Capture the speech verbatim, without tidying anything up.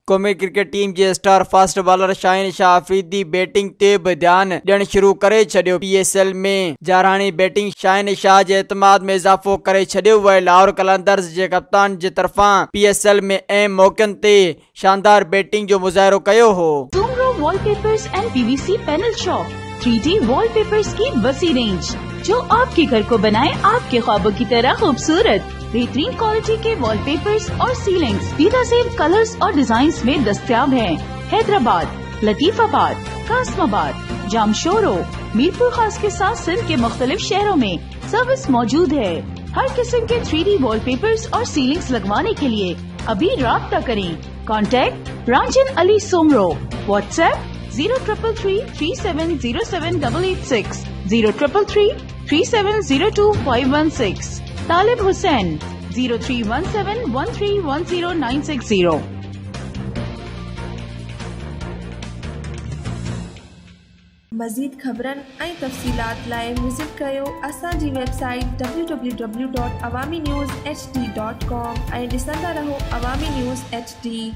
क़ौमी cricket team जे star fast bowler Shaheen Shah Afridi batting ते भी ध्यान ॾियण शुरू करे छॾियो। पी एस एल में जारहानी बैटिंग शाहिन शाह जे एतमाद में इजाफ़ो करे छॾियो आहे। लाहौर कलंदर्स जे कप्तान जे तरफ़ां पी एस एल में अहम मौक़नि ते शानदार बैटिंग जो मुज़ाहिरो कयो हो। Soomro wallpapers and P V C panel shop three D wallpapers की वसी रेंज जो आपके घर को बनाए आपके ख्वाबों की तरह खूबसूरत। बेहतरीन क्वालिटी के वॉलपेपर्स और सीलिंग्स बेहतरीन कलर्स और डिजाइन्स में दस्तयाब हैं। हैदराबाद, लतीफाबाद, कासमाबाद, जामशोरो, मीरपुर खास के साथ सिंध के मुख्तलिफ शहरों में सर्विस मौजूद है। हर किस्म के थ्री डी वॉलपेपर्स और सीलिंग्स लगवाने के लिए अभी राब्ता करें। Contact Ranjhan Ali Soomro. WhatsApp zero triple three three seven zero seven double eight six zero triple three three seven zero two five one six. Talib Hussain zero three one seven one three one zero nine six zero. मज़ीद ख़बरनि ऐं तफ़सीलात लाइ visit कयो असांजी website W W W dot Awami news H D dot com ऐं ॾिसंदा रहो अवामी न्यूज़ एच डी।